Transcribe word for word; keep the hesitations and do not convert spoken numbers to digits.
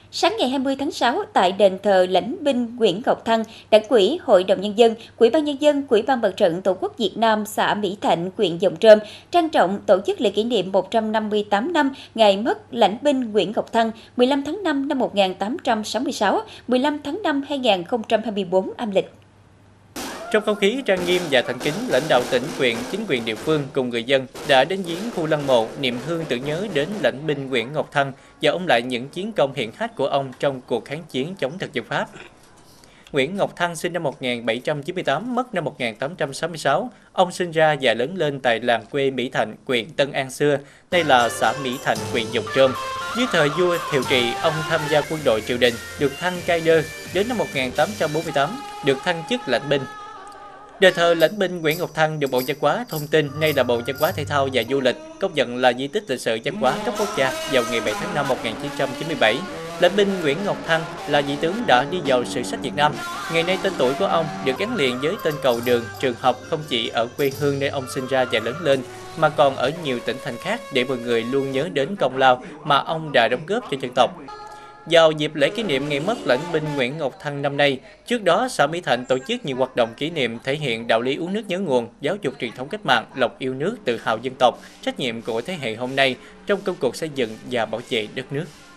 Sáng ngày hai mươi tháng sáu, tại đền thờ Lãnh binh Nguyễn Ngọc Thăng, Đảng ủy, Hội đồng Nhân dân, Ủy ban Nhân dân, Ủy ban Mặt trận Tổ quốc Việt Nam xã Mỹ Thạnh, huyện Giồng Trôm trang trọng tổ chức lễ kỷ niệm một trăm năm mươi tám năm ngày mất Lãnh binh Nguyễn Ngọc Thăng, mười lăm tháng năm năm một nghìn tám trăm sáu mươi sáu, mười lăm tháng năm hai nghìn không trăm hai mươi tư âm lịch. Trong không khí trang nghiêm và thành kính, lãnh đạo tỉnh, huyện, chính quyền địa phương cùng người dân đã đến viếng khu lăng mộ niệm hương tưởng nhớ đến Lãnh binh Nguyễn Ngọc Thăng và ôn lại những chiến công hiển hách của ông trong cuộc kháng chiến chống thực dân Pháp. Nguyễn Ngọc Thăng sinh năm một nghìn bảy trăm chín mươi tám, mất năm một nghìn tám trăm sáu mươi sáu. Ông sinh ra và lớn lên tại làng quê Mỹ Thạnh, huyện Tân An xưa, nay là xã Mỹ Thạnh, huyện Giồng Trôm. Dưới thời vua Thiệu Trị, ông tham gia quân đội triều đình, được thăng cai đơ. Đến năm một nghìn tám trăm bốn mươi tám, được thăng chức lãnh binh. Đền thờ Lãnh binh Nguyễn Ngọc Thăng được Bộ Văn hóa Thông tin, nay là Bộ Văn hóa Thể thao và Du lịch, công nhận là di tích lịch sử văn hóa cấp quốc gia vào ngày bảy tháng năm một nghìn chín trăm chín mươi bảy. Lãnh binh Nguyễn Ngọc Thăng là vị tướng đã đi vào sử sách Việt Nam. Ngày nay tên tuổi của ông được gắn liền với tên cầu đường, trường học không chỉ ở quê hương nơi ông sinh ra và lớn lên, mà còn ở nhiều tỉnh thành khác để mọi người luôn nhớ đến công lao mà ông đã đóng góp cho dân tộc. Vào dịp lễ kỷ niệm ngày mất Lãnh binh Nguyễn Ngọc Thăng năm nay, trước đó xã Mỹ Thạnh tổ chức nhiều hoạt động kỷ niệm thể hiện đạo lý uống nước nhớ nguồn, giáo dục truyền thống cách mạng, lòng yêu nước, tự hào dân tộc, trách nhiệm của thế hệ hôm nay trong công cuộc xây dựng và bảo vệ đất nước.